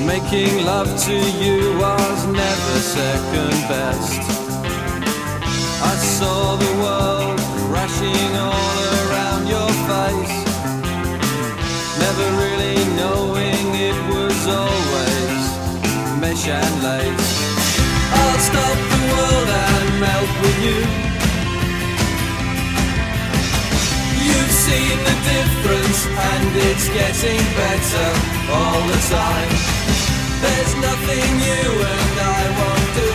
Making love to you was never second best. I saw the world crashing all around your face, never really knowing it was always mesh and lace. I'll stop the world and melt with you. You've seen the difference and it's getting better all the time. There's nothing you and I won't do.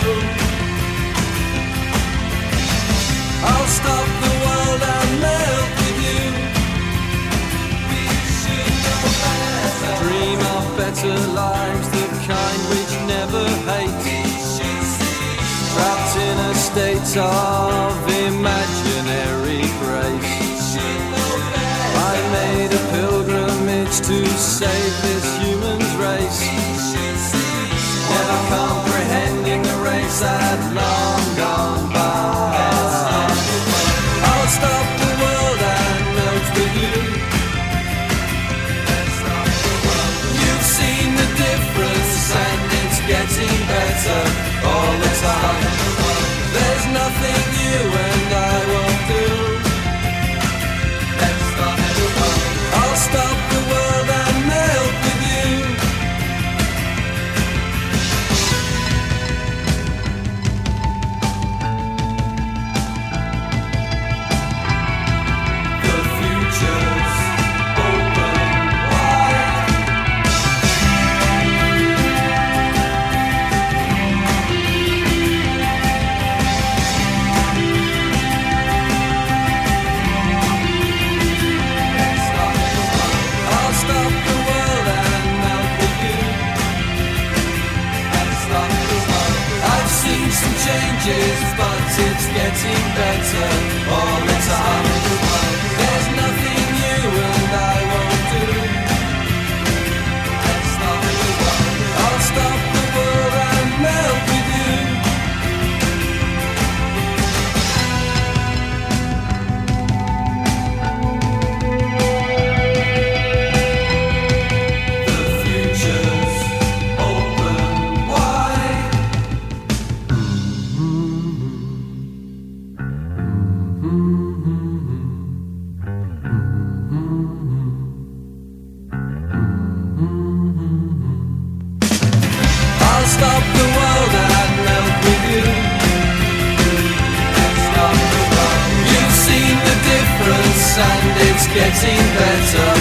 I'll stop the world and melt with you. We should know better. Dream of better lives, the kind which never hate. Trapped in a state of imaginary grace. I made a pilgrimage to save this human's race, never comprehending the race had long gone by. I'll stop the world and melt with you. You've seen the difference and it's getting better all the time. There's nothing you and I won't do. I'll stop the world and melt with you. The future's open wide. I'll stop the world and melt with you. I've seen some changes, but it's getting better all the time. There's nothing you and I won't do. I'll stop the world and melt with you. The future's open wide. I'll stop the world and melt with you. You've seen the difference and it's getting better